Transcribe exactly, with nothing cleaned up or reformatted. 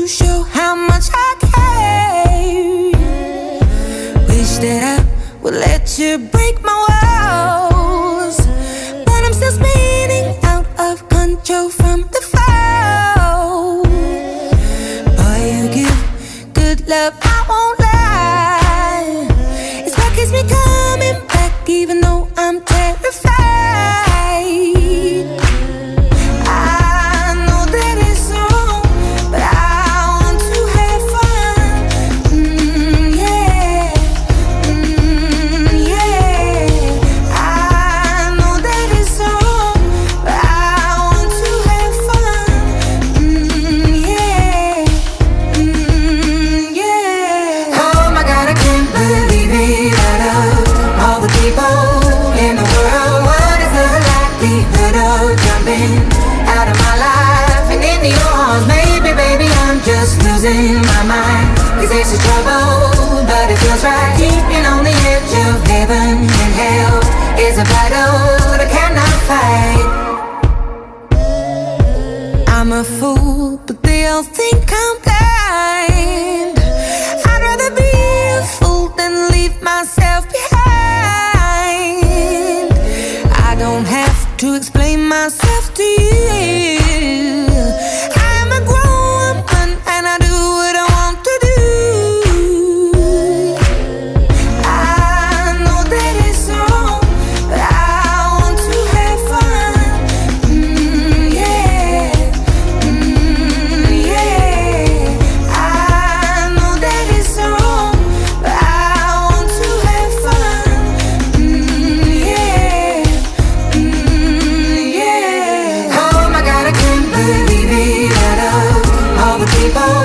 to show how much I care. Wish that I would let you break my walls, but I'm still spinning out of control from the fall. Boy, you give good love, I won't lie. It's what keeps me coming back, even though I'm terrified. Out of my life and into your arms, maybe, baby, I'm just losing my mind. Cause this is trouble, but it feels right. Keeping on the edge of heaven and hell is a battle that I cannot fight. I'm a fool, but they all think I'm blind. I'd rather be a fool than leave myself behind. I don't have to explain myself to you. I'm a grown woman and I do what I want to do. I know that it's wrong, but I want to have fun. Mm, yeah, mm, yeah. I know that it's wrong, but I want to have fun. Mm, yeah, mm, yeah. Oh my God, I can't believe it. Out of all the people